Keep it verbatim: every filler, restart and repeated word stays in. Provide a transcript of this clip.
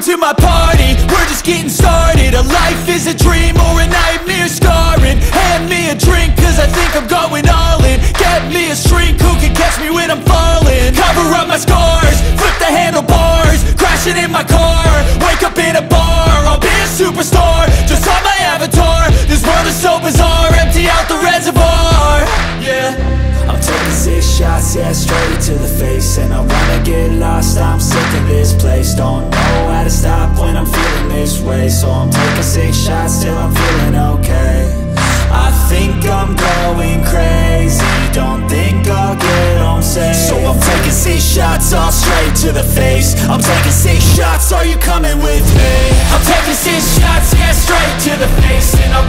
to my party, we're just getting started. A life is a dream or a nightmare scarring. Hand me a drink cause I think I'm going all in. Get me a shrink who can catch me when I'm falling. Cover up my scars, flip the handlebars, crashing in my car, wake up in a bar. I'll be a superstar, just on my avatar. This world is so bizarre, empty out the reservoir. Yeah, I'm taking six shots, yeah, straight to the face. And I wanna get lost, I'm sick of this place. Don't know how to stop when I'm feeling this way. So I'm taking six shots till I'm feeling okay. I think I'm going crazy, don't think I'll get home safe. So I'm taking six shots, all straight to the face. I'm taking six shots, are you coming with me? I'm taking six shots, yeah, straight to the face. And I